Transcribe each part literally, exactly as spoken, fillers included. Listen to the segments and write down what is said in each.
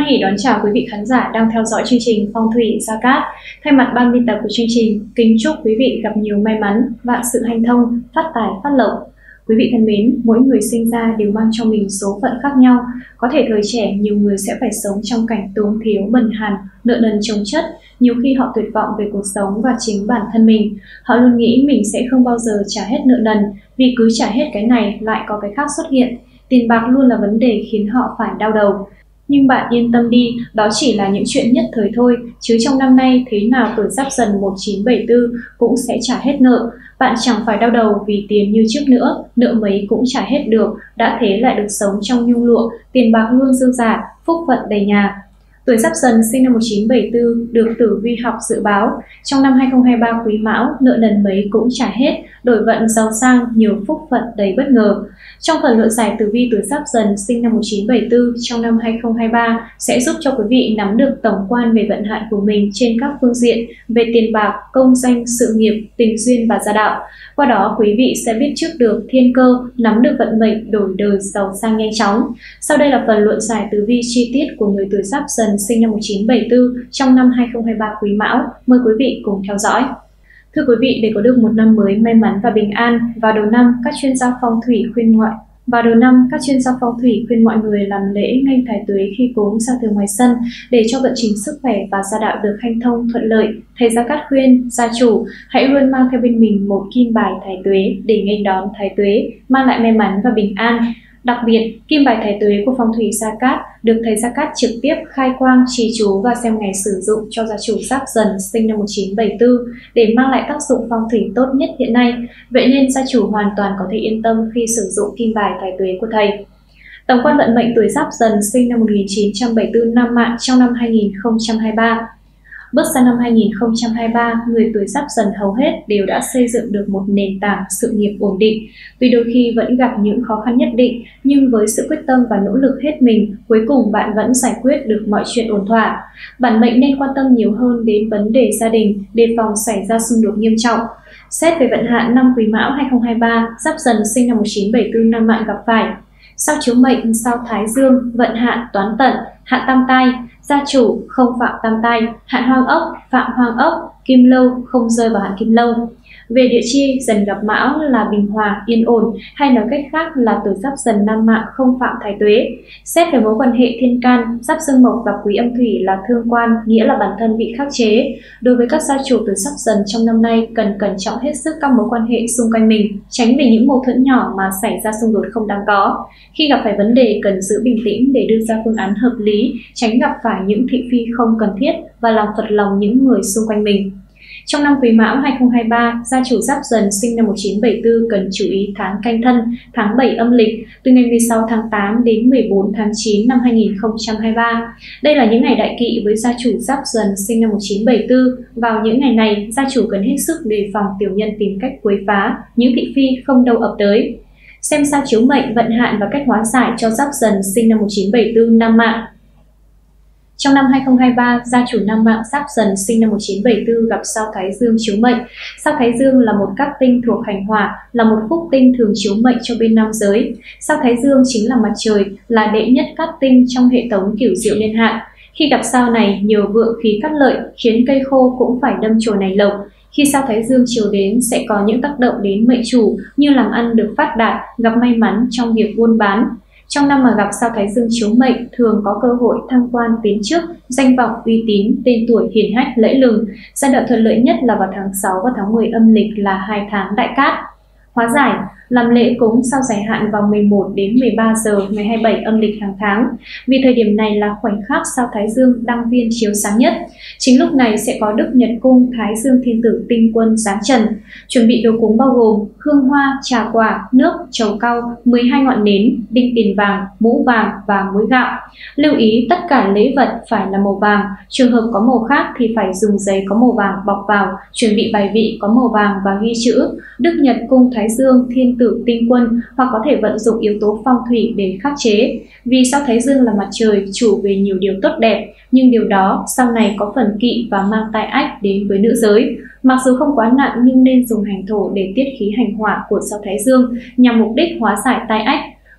hỉ đón chào quý vị khán giả đang theo dõi chương trình Phong thủy Gia Cát. Thay mặt ban biên tập của chương trình, kính chúc quý vị gặp nhiều may mắn, vạn sự hanh thông, phát tài phát lộc. Quý vị thân mến, mỗi người sinh ra đều mang trong mình số phận khác nhau. Có thể thời trẻ, nhiều người sẽ phải sống trong cảnh túng thiếu, bần hàn, nợ nần chồng chất. Nhiều khi họ tuyệt vọng về cuộc sống và chính bản thân mình. Họ luôn nghĩ mình sẽ không bao giờ trả hết nợ nần, vì cứ trả hết cái này lại có cái khác xuất hiện. Tiền bạc luôn là vấn đề khiến họ phải đau đầu. Nhưng bạn yên tâm đi, đó chỉ là những chuyện nhất thời thôi, chứ trong năm nay thế nào tuổi Giáp Dần một chín bảy tư cũng sẽ trả hết nợ. Bạn chẳng phải đau đầu vì tiền như trước nữa, nợ mấy cũng trả hết được, đã thế lại được sống trong nhung lụa, tiền bạc luôn dư dả, phúc vận đầy nhà. Tuổi Giáp Dần sinh năm một chín bảy tư được tử vi học dự báo, trong năm hai không hai ba Quý Mão, nợ nần mấy cũng trả hết, đổi vận giàu sang, nhiều phúc vận đầy bất ngờ. Trong phần luận giải tử vi tuổi Giáp Dần sinh năm một chín bảy tư trong năm hai không hai ba sẽ giúp cho quý vị nắm được tổng quan về vận hạn của mình trên các phương diện về tiền bạc, công danh, sự nghiệp, tình duyên và gia đạo. Qua đó quý vị sẽ biết trước được thiên cơ, nắm được vận mệnh đổi đời giàu sang nhanh chóng. Sau đây là phần luận giải tử vi chi tiết của người tuổi Giáp Dần sinh năm một chín bảy tư trong năm hai không hai ba Quý Mão. Mời quý vị cùng theo dõi. Thưa quý vị, để có được một năm mới may mắn và bình an, vào đầu năm các chuyên gia phong thủy khuyên ngoại vào đầu năm các chuyên gia phong thủy khuyên mọi người làm lễ nghênh thái tuế khi cúng giao thừa ngoài sân để cho vận trình sức khỏe và gia đạo được hanh thông thuận lợi. Thầy Gia Cát khuyên gia chủ hãy luôn mang theo bên mình một kim bài thái tuế để nghênh đón thái tuế, mang lại may mắn và bình an. Đặc biệt, kim bài thái tuế của phong thủy Gia Cát được thầy Gia Cát trực tiếp khai quang, trì chú và xem ngày sử dụng cho gia chủ Giáp Dần sinh năm một chín bảy tư để mang lại tác dụng phong thủy tốt nhất hiện nay. Vậy nên gia chủ hoàn toàn có thể yên tâm khi sử dụng kim bài thái tuế của thầy. Tổng quan vận mệnh tuổi Giáp Dần sinh năm một chín bảy tư nam mạng trong năm hai nghìn không trăm hai mươi ba. Bước sang năm hai nghìn không trăm hai mươi ba, người tuổi Giáp Dần hầu hết đều đã xây dựng được một nền tảng sự nghiệp ổn định. Tuy đôi khi vẫn gặp những khó khăn nhất định, nhưng với sự quyết tâm và nỗ lực hết mình, cuối cùng bạn vẫn giải quyết được mọi chuyện ổn thỏa. Bản mệnh nên quan tâm nhiều hơn đến vấn đề gia đình, đề phòng xảy ra xung đột nghiêm trọng. Xét về vận hạn năm Quý Mão hai không hai ba, Giáp Dần sinh năm một chín bảy tư nam mạng gặp phải sao chiếu mệnh, sao Thái Dương, vận hạn toán tận, hạn tam tai, gia chủ không phạm tam tai, hạn hoang ốc, phạm hoang ốc, kim lâu không rơi vào hạn kim lâu. Về địa chi, Dần gặp Mão là bình hòa, yên ổn, hay nói cách khác là tuổi Giáp Dần nam mạng không phạm thái tuế. Xét về mối quan hệ thiên can, Giáp Dương Mộc gặp Quý Âm Thủy là thương quan, nghĩa là bản thân bị khắc chế. Đối với các gia chủ tuổi Giáp Dần trong năm nay cần cẩn trọng hết sức các mối quan hệ xung quanh mình, tránh vì những mâu thuẫn nhỏ mà xảy ra xung đột không đáng có. Khi gặp phải vấn đề cần giữ bình tĩnh để đưa ra phương án hợp lý, tránh gặp phải những thị phi không cần thiết và làm phật lòng những người xung quanh mình. Trong năm Quý Mão hai không hai ba, gia chủ Giáp Dần sinh năm một chín bảy tư cần chú ý tháng Canh Thân, tháng bảy âm lịch, từ ngày mười sáu tháng tám đến mười bốn tháng chín năm hai nghìn không trăm hai mươi ba. Đây là những ngày đại kỵ với gia chủ Giáp Dần sinh năm một chín bảy tư. Vào những ngày này, gia chủ cần hết sức đề phòng tiểu nhân tìm cách quấy phá, những thị phi không đâu ập tới. Xem sao chiếu mệnh, vận hạn và cách hóa giải cho Giáp Dần sinh năm một chín bảy tư nam mạng. Trong năm hai không hai ba, gia chủ nam mạng Giáp Dần sinh năm một chín bảy tư gặp sao Thái Dương chiếu mệnh. Sao Thái Dương là một cát tinh thuộc hành hỏa, là một phúc tinh thường chiếu mệnh cho bên nam giới. Sao Thái Dương chính là mặt trời, là đệ nhất cát tinh trong hệ thống cửu diệu niên hạn. Khi gặp sao này, nhiều vượng khí cát lợi khiến cây khô cũng phải đâm chồi nảy lộc. Khi sao Thái Dương chiếu đến sẽ có những tác động đến mệnh chủ như làm ăn được phát đạt, gặp may mắn trong việc buôn bán. Trong năm mà gặp sao Thái Dương chiếu mệnh, thường có cơ hội thăng quan tiến chức, danh vọng uy tín, tên tuổi hiển hách lẫy lừng. Giai đoạn thuận lợi nhất là vào tháng sáu và tháng mười âm lịch là hai tháng đại cát. Hóa giải, làm lễ cúng sao giải hạn vào mười một đến mười ba giờ ngày hai mươi bảy âm lịch hàng tháng. Vì thời điểm này là khoảnh khắc sao Thái Dương đăng viên chiếu sáng nhất. Chính lúc này sẽ có Đức Nhật Cung Thái Dương Thiên Tử Tinh Quân giáng trần. Chuẩn bị đồ cúng bao gồm hương hoa, trà quả, nước, trầu cau, mười hai ngọn nến, đinh tiền vàng, mũ vàng và muối gạo. Lưu ý tất cả lễ vật phải là màu vàng. Trường hợp có màu khác thì phải dùng giấy có màu vàng bọc vào. Chuẩn bị bài vị có màu vàng và ghi chữ Đức Nhật Cung Thái Dương Thiên Tử Tinh Quân, hoặc có thể vận dụng yếu tố phong thủy để khắc chế. Vì sao Thái Dương là mặt trời, chủ về nhiều điều tốt đẹp, nhưng điều đó sau này có phần kỵ và mang tai ách đến với nữ giới. Mặc dù không quá nặng nhưng nên dùng hành thổ để tiết khí hành hỏa của sao Thái Dương nhằm mục đích hóa giải tai ách.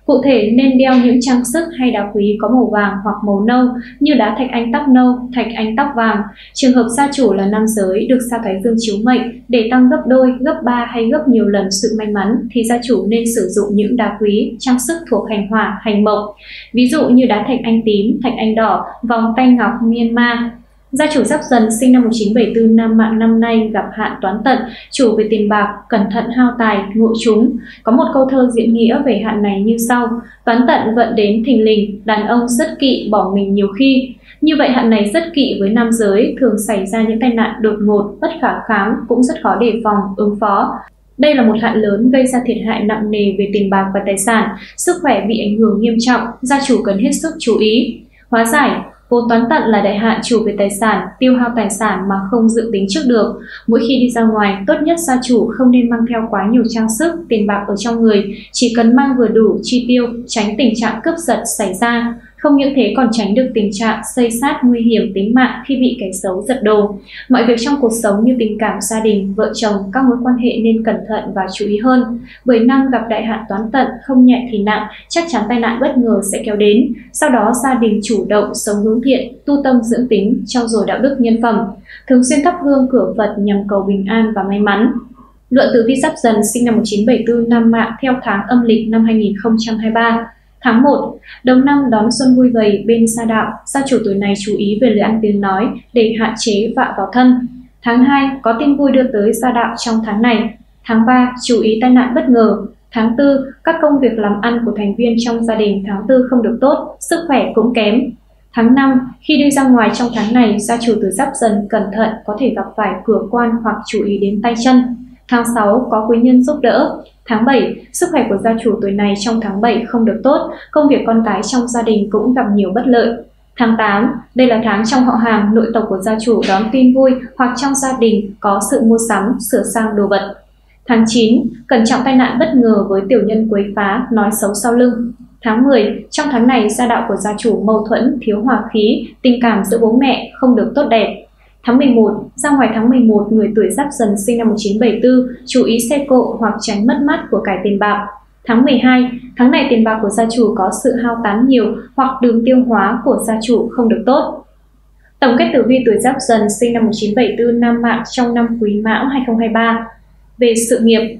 Cụ thể nên đeo những trang sức hay đá quý có màu vàng hoặc màu nâu như đá thạch anh tóc nâu, thạch anh tóc vàng. Trường hợp gia chủ là nam giới được sao Thái Dương chiếu mệnh để tăng gấp đôi, gấp ba hay gấp nhiều lần sự may mắn thì gia chủ nên sử dụng những đá quý, trang sức thuộc hành hỏa, hành mộc. Ví dụ như đá thạch anh tím, thạch anh đỏ, vòng tay ngọc Myanmar. Gia chủ Giáp Dần sinh năm một nghìn chín trăm bảy mươi tư nam mạng năm nay gặp hạn toán tận, chủ về tiền bạc, cẩn thận hao tài, ngộ chúng. Có một câu thơ diễn nghĩa về hạn này như sau: toán tận vận đến thình lình, đàn ông rất kỵ bỏ mình nhiều khi. Như vậy hạn này rất kỵ với nam giới, thường xảy ra những tai nạn đột ngột, bất khả kháng, cũng rất khó đề phòng, ứng phó. Đây là một hạn lớn gây ra thiệt hại nặng nề về tiền bạc và tài sản, sức khỏe bị ảnh hưởng nghiêm trọng, gia chủ cần hết sức chú ý. Hóa giải: vốn toán tận là đại hạn chủ về tài sản, tiêu hao tài sản mà không dự tính trước được. Mỗi khi đi ra ngoài, tốt nhất gia chủ không nên mang theo quá nhiều trang sức, tiền bạc ở trong người, chỉ cần mang vừa đủ chi tiêu, tránh tình trạng cướp giật xảy ra. Không những thế còn tránh được tình trạng xây xát nguy hiểm tính mạng khi bị kẻ xấu giật đồ. Mọi việc trong cuộc sống như tình cảm, gia đình, vợ chồng, các mối quan hệ nên cẩn thận và chú ý hơn. Bởi năm gặp đại hạn toán tận, không nhẹ thì nặng, chắc chắn tai nạn bất ngờ sẽ kéo đến. Sau đó gia đình chủ động sống hướng thiện, tu tâm dưỡng tính, trau dồi đạo đức nhân phẩm, thường xuyên thắp hương cửa Phật nhằm cầu bình an và may mắn. Luận tử vi Giáp Dần sinh năm một nghìn chín trăm bảy mươi tư nam mạng theo tháng âm lịch năm hai nghìn không trăm hai mươi ba. Tháng một, đầu năm đón xuân vui vầy bên gia đạo, gia chủ tuổi này chú ý về lời ăn tiếng nói để hạn chế vạ vào thân. Tháng hai, có tin vui đưa tới gia đạo trong tháng này. Tháng ba, chú ý tai nạn bất ngờ. Tháng tư, các công việc làm ăn của thành viên trong gia đình tháng tư không được tốt, sức khỏe cũng kém. Tháng năm, khi đi ra ngoài trong tháng này, gia chủ tuổi Giáp Dần cẩn thận có thể gặp phải cửa quan hoặc chú ý đến tay chân. Tháng sáu, có quý nhân giúp đỡ. Tháng bảy, sức khỏe của gia chủ tuổi này trong tháng bảy không được tốt, công việc con cái trong gia đình cũng gặp nhiều bất lợi. Tháng tám, đây là tháng trong họ hàng, nội tộc của gia chủ đón tin vui hoặc trong gia đình có sự mua sắm, sửa sang đồ vật. Tháng chín, cẩn trọng tai nạn bất ngờ với tiểu nhân quấy phá, nói xấu sau lưng. Tháng mười, trong tháng này gia đạo của gia chủ mâu thuẫn, thiếu hòa khí, tình cảm giữa bố mẹ không được tốt đẹp. Tháng mười một, ra ngoài tháng mười một, người tuổi Giáp Dần sinh năm một nghìn chín trăm bảy mươi tư chú ý xe cộ hoặc tránh mất mát của cải tiền bạc. Tháng mười hai, tháng này tiền bạc của gia chủ có sự hao tán nhiều hoặc đường tiêu hóa của gia chủ không được tốt. Tổng kết tử vi tuổi Giáp Dần sinh năm một nghìn chín trăm bảy mươi tư nam mạng trong năm Quý Mão hai nghìn không trăm hai mươi ba. Về sự nghiệp,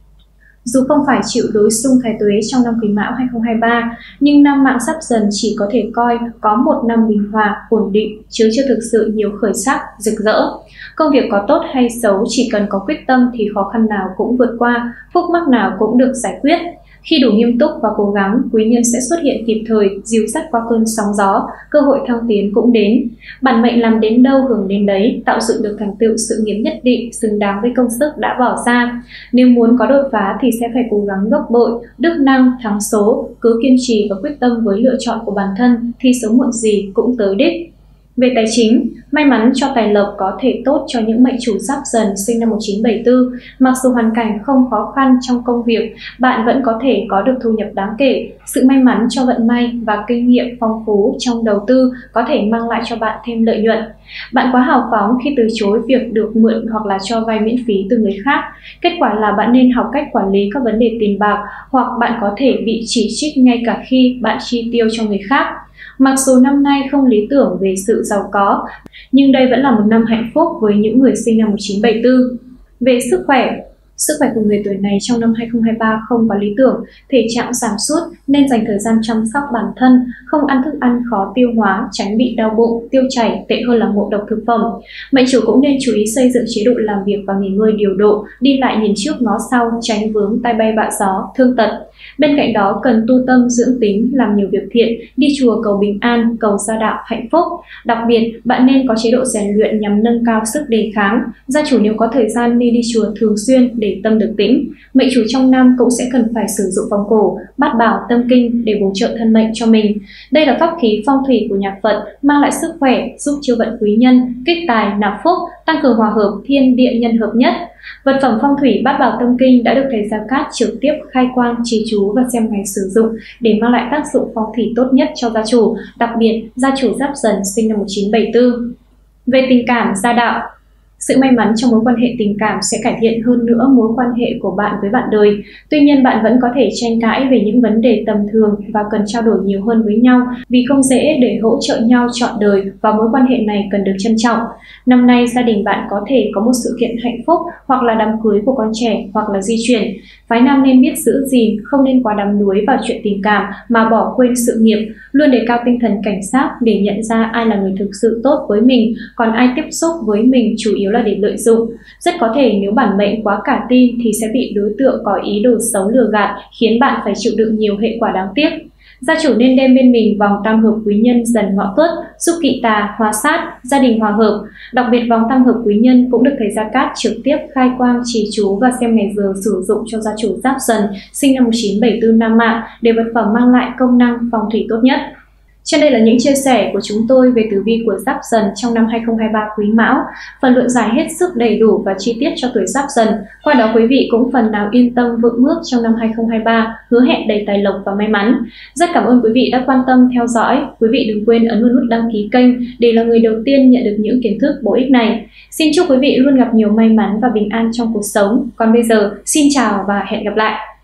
dù không phải chịu đối xung thái tuế trong năm Quý Mão hai nghìn không trăm hai mươi ba, nhưng nam mạng Giáp Dần chỉ có thể coi có một năm bình hòa, ổn định, chứ chưa thực sự nhiều khởi sắc, rực rỡ. Công việc có tốt hay xấu, chỉ cần có quyết tâm thì khó khăn nào cũng vượt qua, khúc mắc nào cũng được giải quyết. Khi đủ nghiêm túc và cố gắng, quý nhân sẽ xuất hiện kịp thời, dìu dắt qua cơn sóng gió, cơ hội thăng tiến cũng đến. Bản mệnh làm đến đâu hưởng đến đấy, tạo dựng được thành tựu sự nghiệp nhất định xứng đáng với công sức đã bỏ ra. Nếu muốn có đột phá thì sẽ phải cố gắng gấp bội, đức năng, thắng số, cứ kiên trì và quyết tâm với lựa chọn của bản thân thì sớm muộn gì cũng tới đích. Về tài chính, may mắn cho tài lộc có thể tốt cho những mệnh chủ Giáp Dần sinh năm một nghìn chín trăm bảy mươi tư. Mặc dù hoàn cảnh không khó khăn trong công việc, bạn vẫn có thể có được thu nhập đáng kể. Sự may mắn cho vận may và kinh nghiệm phong phú trong đầu tư có thể mang lại cho bạn thêm lợi nhuận. Bạn quá hào phóng khi từ chối việc được mượn hoặc là cho vay miễn phí từ người khác. Kết quả là bạn nên học cách quản lý các vấn đề tiền bạc, hoặc bạn có thể bị chỉ trích ngay cả khi bạn chi tiêu cho người khác. Mặc dù năm nay không lý tưởng về sự giàu có, nhưng đây vẫn là một năm hạnh phúc với những người sinh năm một nghìn chín trăm bảy mươi tư. Về sức khỏe, sức khỏe của người tuổi này trong năm hai nghìn không trăm hai mươi ba không có lý tưởng, thể trạng giảm sút nên dành thời gian chăm sóc bản thân, không ăn thức ăn khó tiêu hóa, tránh bị đau bụng, tiêu chảy, tệ hơn là ngộ độc thực phẩm. Mệnh chủ cũng nên chú ý xây dựng chế độ làm việc và nghỉ ngơi điều độ, đi lại nhìn trước ngó sau, tránh vướng tai bay vạ gió, thương tật. Bên cạnh đó cần tu tâm dưỡng tính, làm nhiều việc thiện, đi chùa cầu bình an, cầu gia đạo hạnh phúc. Đặc biệt, bạn nên có chế độ rèn luyện nhằm nâng cao sức đề kháng. Gia chủ nếu có thời gian nên đi chùa thường xuyên để tâm được tĩnh. Mệnh chủ trong năm cũng sẽ cần phải sử dụng vòng cổ, bát bảo, tâm kinh để bổ trợ thân mệnh cho mình. Đây là pháp khí phong thủy của nhà Phật, mang lại sức khỏe, giúp chiêu vận quý nhân, kích tài, nạp phúc, tăng cường hòa hợp thiên địa nhân hợp nhất. Vật phẩm phong thủy bát bảo tâm kinh đã được thầy Gia Cát trực tiếp khai quang, trì chú và xem ngày sử dụng để mang lại tác dụng phong thủy tốt nhất cho gia chủ, đặc biệt gia chủ Giáp Dần sinh năm một nghìn chín trăm bảy mươi tư. Về tình cảm, gia đạo, Sự may mắn trong mối quan hệ tình cảm sẽ cải thiện hơn nữa mối quan hệ của bạn với bạn đời. Tuy nhiên, bạn vẫn có thể tranh cãi về những vấn đề tầm thường và cần trao đổi nhiều hơn với nhau vì không dễ để hỗ trợ nhau trọn đời và mối quan hệ này cần được trân trọng. Năm nay, gia đình bạn có thể có một sự kiện hạnh phúc hoặc là đám cưới của con trẻ hoặc là di chuyển. Phái nam nên biết giữ gìn, không nên quá đắm đuối vào chuyện tình cảm mà bỏ quên sự nghiệp, luôn đề cao tinh thần cảnh giác để nhận ra ai là người thực sự tốt với mình, còn ai tiếp xúc với mình chủ yếu là để lợi dụng. Rất có thể nếu bản mệnh quá cả tin thì sẽ bị đối tượng có ý đồ xấu lừa gạt, khiến bạn phải chịu đựng nhiều hệ quả đáng tiếc. Gia chủ nên đem bên mình vòng tam hợp quý nhân Dần Ngọ Tuất, giúp kỵ tà, hóa sát, gia đình hòa hợp. Đặc biệt vòng tam hợp quý nhân cũng được thầy Gia Cát trực tiếp khai quang, trì chú và xem ngày giờ sử dụng cho gia chủ Giáp Dần sinh năm một nghìn chín trăm bảy mươi tư Nam Mạng để vật phẩm mang lại công năng phong thủy tốt nhất. Trên đây là những chia sẻ của chúng tôi về tử vi của Giáp Dần trong năm hai không hai ba Quý Mão. Phần luận giải hết sức đầy đủ và chi tiết cho tuổi Giáp Dần. Qua đó quý vị cũng phần nào yên tâm vững bước trong năm hai không hai ba, hứa hẹn đầy tài lộc và may mắn. Rất cảm ơn quý vị đã quan tâm theo dõi. Quý vị đừng quên ấn vào nút đăng ký kênh để là người đầu tiên nhận được những kiến thức bổ ích này. Xin chúc quý vị luôn gặp nhiều may mắn và bình an trong cuộc sống. Còn bây giờ, xin chào và hẹn gặp lại.